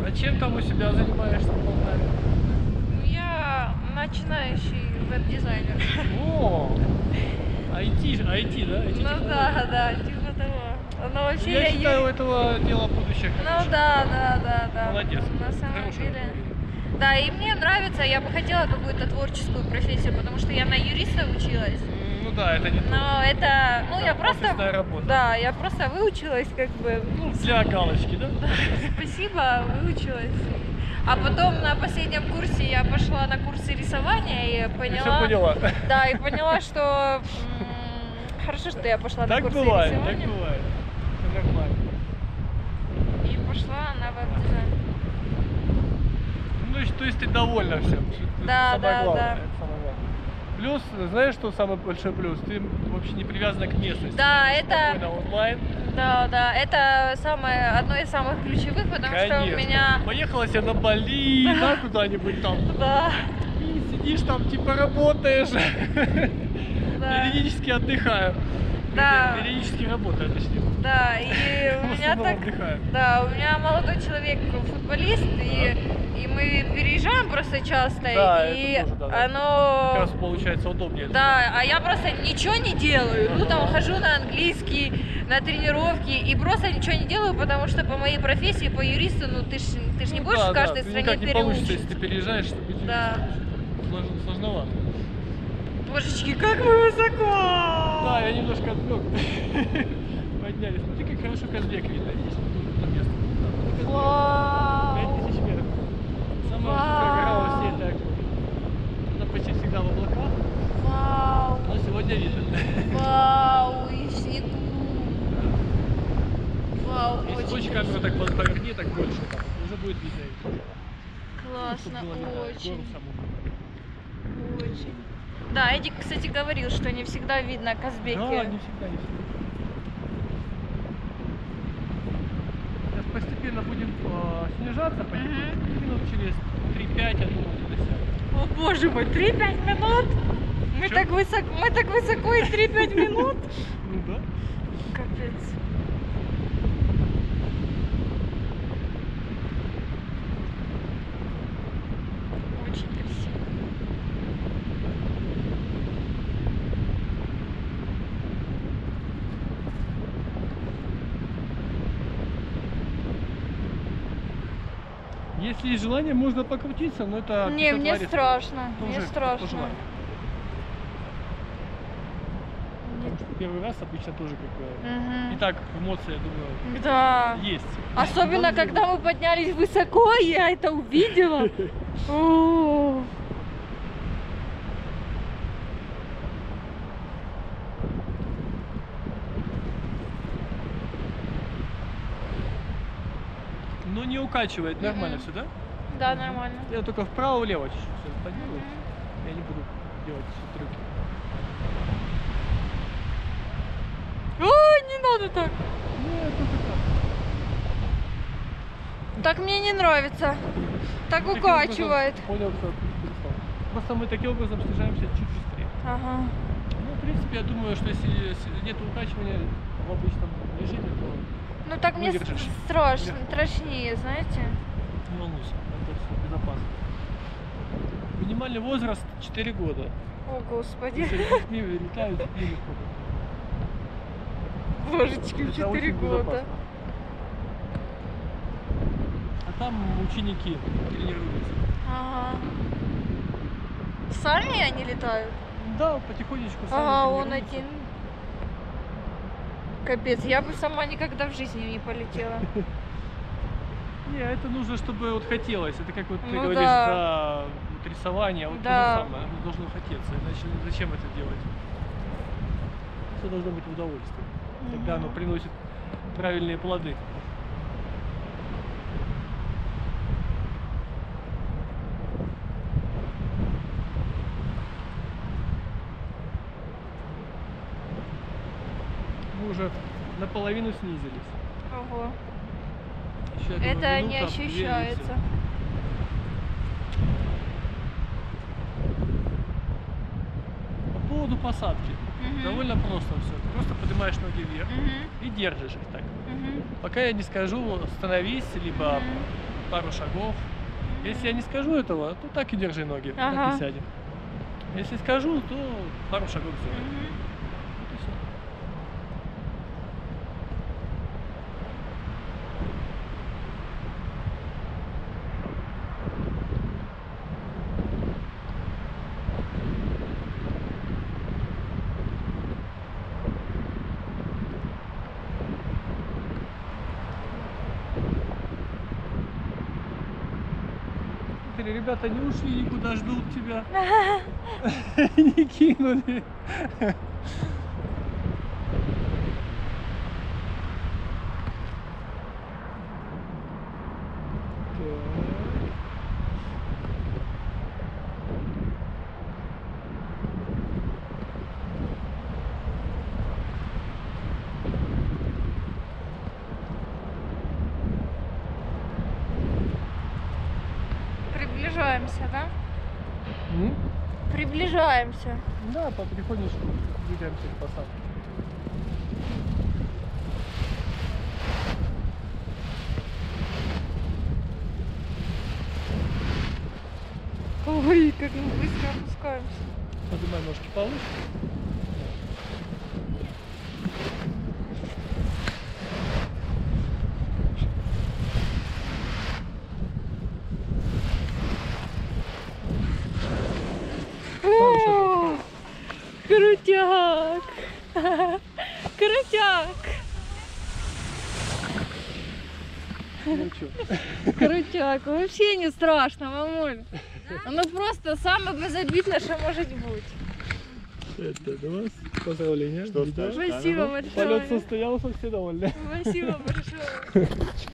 А чем там у себя занимаешься в Полтаве? Я начинающий веб-дизайнер. О, IT, да? Ну да, типа того. Но вообще Я считаю, у этого дела будущее Ну хорошее. да. Молодец. На самом Хорошее деле. направление. Да, и мне нравится, я бы хотела какую-то творческую профессию, потому что я на юриста училась. Ну да, это не то. Но это, ну я просто, Офисная работа. да, я просто выучилась как бы. Ну, для галочки, да? Спасибо, выучилась. А потом на последнем курсе я пошла на курсы рисования и Ты все поняла. поняла. Да, и поняла, что хорошо, что я пошла на Так курсы бывает, рисования. так бывает. Это нормально. И пошла на веб-дизайн. Ну, то есть ты довольна всем. Да, это самое да, главное, да. это самое главное. Плюс, знаешь, что самый большой плюс? Ты вообще не привязана к местности. Да, Ты это- спокойно онлайн. Да, это одно из самых ключевых, потому что у Конечно. меня. Поехала себе на Бали, да, куда-нибудь там. Да, И сидишь там, типа работаешь. да, Периодически отдыхаю. Да. Периодически работаю, точнее. да, и у В меня основном так. отдыхаю. Да, у меня молодой человек футболист, и мы переезжаем просто часто, Да, и это тоже, да, да. оно. Как раз получается удобнее. Да, а я просто ничего не делаю. Ну там хожу на английский, на тренировки и просто ничего не делаю, потому что по моей профессии, по юристу, ну ты ж не будешь в каждой ты стране никак не получится, переучиться. если ты переезжаешь, чтобы быть Да. юристом. Сложновато. Божечки, как мы высоко! Да, я немножко отвлек. Поднялись. Смотри, как хорошо Казбек видно. Есть на место. Вау! 5000 метров. Самая высокая гора во всей этой округе. Она почти всегда в облаках, Вау! но сегодня видно. Вау! И в снегу! Вау! Если Очень хочешь камеру так поверни, так больше, так, уже будет видно. классно, Чтобы было видно очень. гору саму. Очень. Да, Эдик, кстати, говорил, что не всегда видно Казбеки. Да, не всегда, не всегда. Сейчас постепенно будем снижаться потихоньку. Минут через 3-5, я думаю, мы достигнем. О боже мой, 3-5 минут? Мы Чё? так высоко и 3-5 минут? Ну да. Капец. Очень красиво. Если есть желание, можно покрутиться, но это... Не, мне творится. страшно, Ну, мне уже страшно. по желанию. Нет. Потому что первый раз обычно тоже как бы... Мгм. И так эмоции, я думаю, Да. есть. Особенно, когда мы поднялись высоко, я это увидела. О. Но не укачивает, нормально Мгм. все, да? Да, нормально. Я только вправо-влево чуть-чуть всё поделаю. Я не буду делать все трюки. Ой, не надо так. Нет, ну прекрасно. Так мне не нравится. Так Таким укачивает. образом, понял, что перестал. Просто мы таким образом снижаемся чуть быстрее. Ага. Ну, в принципе, я думаю, что если нет укачивания в обычном режиме, то Ну так мне Выдержишь. страшно, Легко. страшнее, знаете. не волнуйся, это все безопасно. Минимальный возраст 4 года. О, господи. Если с детьми летают, с детьми легко. Божечки, Это 4 очень года. безопасно. А там ученики тренируются. Ага. Сами они летают? Да, потихонечку сами Ага, он тренируются. один. Капец, я бы сама никогда в жизни не полетела. Не, это нужно, чтобы вот хотелось. Это как вот ты Ну говоришь да. за вот рисование, а вот Да. то же самое. Оно должно хотеться. Иначе зачем это делать? Все должно быть в удовольствие. Тогда оно приносит правильные плоды. Мы уже наполовину снизились. Ого. Еще, я думаю, Это не минута, две, и всё. ощущается. По поводу посадки. Мгм. Довольно просто все. Ты просто поднимаешь ноги вверх Мгм. и держишь их так. Мгм. Пока я не скажу остановись, либо Мгм. пару шагов. Если я не скажу этого, то так и держи ноги, так Ага. и сядем. Если скажу, то пару шагов сделаем. Мгм. Вот и всё. Смотри, ребята не ушли никуда, ждут тебя. Не кинули. Так. Приближаемся, да? М? Приближаемся. Да, потихонечку двигаемся к посадке. Ой, как мы быстро опускаемся. Поднимай ножки повыше. О, крутяк! Крутяк! Ну чё? Крутяк! Вообще не страшно, мамуль. Оно просто самое безобидное, что может быть. Это для вас поздравления. Что Видео. скажешь? Спасибо Полет большое. состоялся, все довольны. Спасибо большое.